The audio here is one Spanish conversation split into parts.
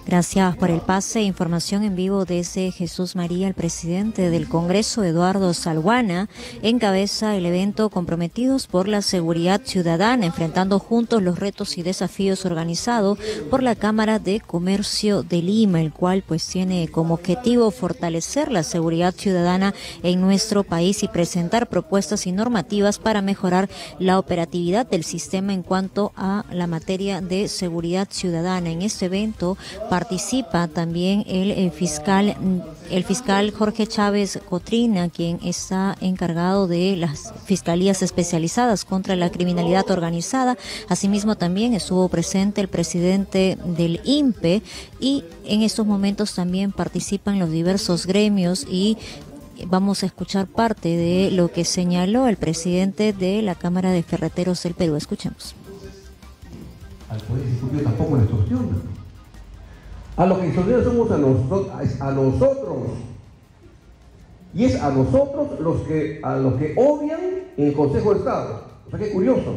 Gracias por el pase. Información en vivo desde Jesús María. El presidente del Congreso, Eduardo Salguana, encabeza el evento Comprometidos por la Seguridad Ciudadana, enfrentando juntos los retos y desafíos, organizado por la Cámara de Comercio de Lima, el cual pues tiene como objetivo fortalecer la seguridad ciudadana en nuestro país y presentar propuestas y normativas para mejorar la operatividad del sistema en cuanto a la materia de seguridad ciudadana. En este evento participa también el fiscal Jorge Chávez Cotrina, quien está encargado de las fiscalías especializadas contra la criminalidad organizada. Asimismo también estuvo presente el presidente del INPE, y en estos momentos también participan los diversos gremios, y vamos a escuchar parte de lo que señaló el presidente de la Cámara de Ferreteros del Perú. Escuchemos. Al Poder Ejecutivo tampoco le extorsiona. A los que extorsionan somos a nosotros. Y es a nosotros a los que odian en el Consejo de Estado. O sea, qué curioso.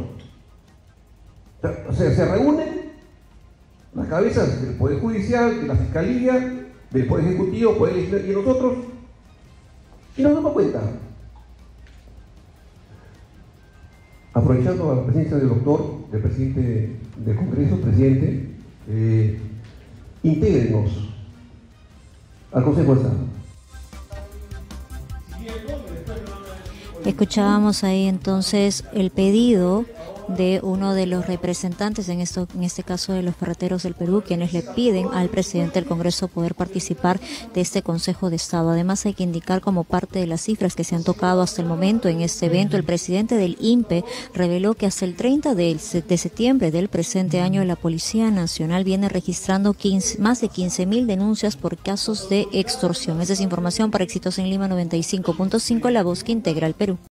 Se reúnen las cabezas del Poder Judicial, de la Fiscalía, del Poder Ejecutivo, Poder Legislativo y nosotros, y nos damos cuenta. Aprovechando la presencia del doctor, del presidente del Congreso, presidente, intégrenos al Consejo de Estado. Escuchábamos ahí entonces el pedido de uno de los representantes, en este caso de los ferreteros del Perú, quienes le piden al presidente del Congreso poder participar de este Consejo de Estado. Además, hay que indicar, como parte de las cifras que se han tocado hasta el momento en este evento, el presidente del INPE reveló que hasta el 30 de septiembre del presente año la Policía Nacional viene registrando más de 15.000 denuncias por casos de extorsión. Esa es información para Éxitos en Lima 95.5, la voz que integra el Perú.